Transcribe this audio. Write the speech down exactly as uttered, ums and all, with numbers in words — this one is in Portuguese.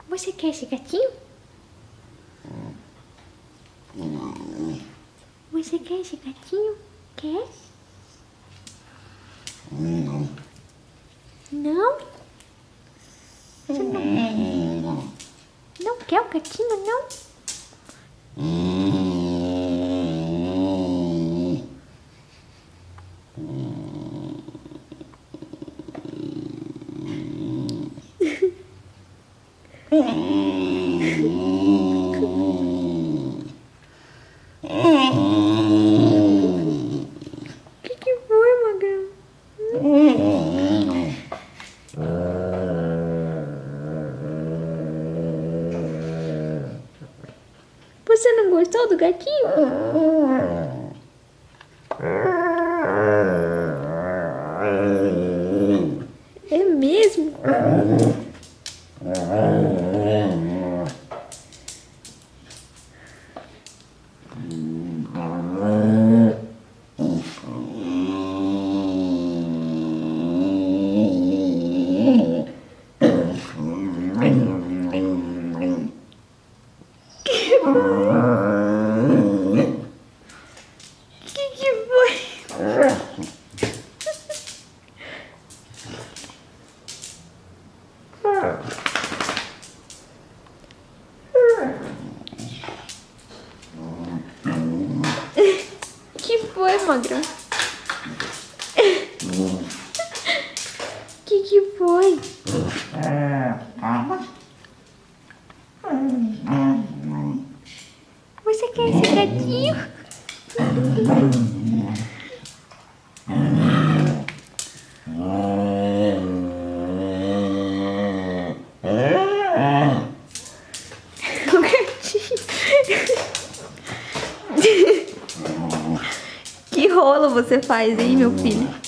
Você quer esse gatinho? Você quer esse gatinho? Quer? Não. Não? Você não... Não quer o gatinho, não? O que que foi, Magrão? Você não gostou do gatinho? É mesmo? Que que foi? Que foi, Magrão? Que que foi? Você quer esse gatinho? O gatinho. Que rolo você faz, hein, meu filho?